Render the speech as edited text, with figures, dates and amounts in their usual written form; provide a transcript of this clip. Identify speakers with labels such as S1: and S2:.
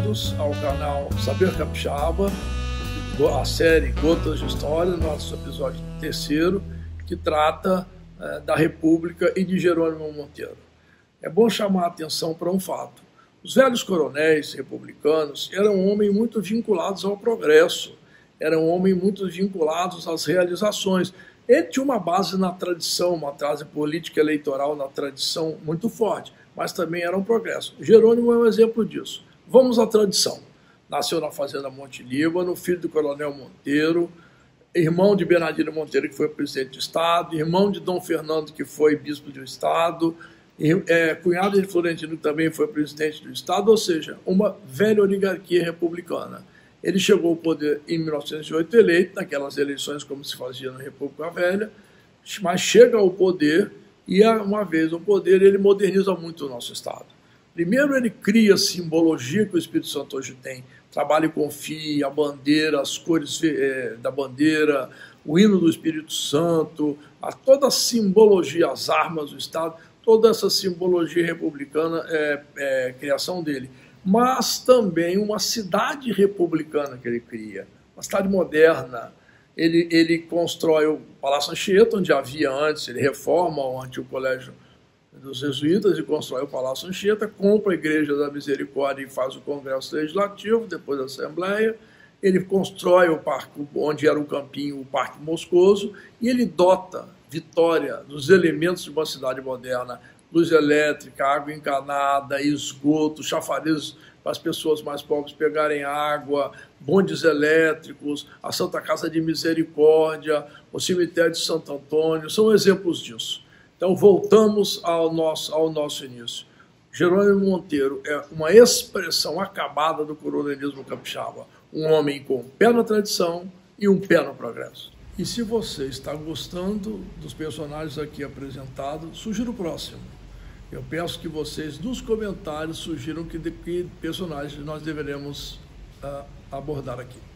S1: bem-vindos ao canal Saber Capixaba, a série Gotas de História, nosso episódio 3º, que trata da República e de Jerônimo Monteiro. É bom chamar a atenção para um fato. Os velhos coronéis republicanos eram homens muito vinculados ao progresso, eram homens muito vinculados às realizações. Ele tinha uma base na tradição, uma base política eleitoral na tradição muito forte, mas também era um progresso. Jerônimo é um exemplo disso. Vamos à tradição. Nasceu na fazenda Monte Líbano, filho do coronel Monteiro, irmão de Bernardino Monteiro, que foi presidente do Estado, irmão de Dom Fernando, que foi bispo do Estado, cunhado de Florentino, que também foi presidente do Estado, ou seja, uma velha oligarquia republicana. Ele chegou ao poder em 1908, eleito, naquelas eleições como se fazia na República Velha, mas chega ao poder e, uma vez no poder, ele moderniza muito o nosso Estado. Primeiro, ele cria a simbologia que o Espírito Santo hoje tem. Trabalho com FII, a bandeira, as cores da bandeira, o hino do Espírito Santo, toda a simbologia, as armas do Estado, toda essa simbologia republicana é criação dele. Mas também uma cidade republicana que ele cria, uma cidade moderna. Ele constrói o Palácio Anchieta, onde havia antes, ele reforma o antigo colégio dos jesuítas e constrói o Palácio Anchieta, compra a Igreja da Misericórdia e faz o Congresso Legislativo, depois a Assembleia. Ele constrói o parque, onde era o campinho, o Parque Moscoso, e ele dota Vitória dos elementos de uma cidade moderna: luz elétrica, água encanada, esgoto, chafariz para as pessoas mais pobres pegarem água, bondes elétricos, a Santa Casa de Misericórdia, o cemitério de Santo Antônio, são exemplos disso. Então, voltamos ao nosso início. Jerônimo Monteiro é uma expressão acabada do coronelismo capixaba, um homem com um pé na tradição e um pé no progresso. E se você está gostando dos personagens aqui apresentados, sugiro o próximo. Eu peço que vocês, nos comentários, sugiram que personagens nós deveremos abordar aqui.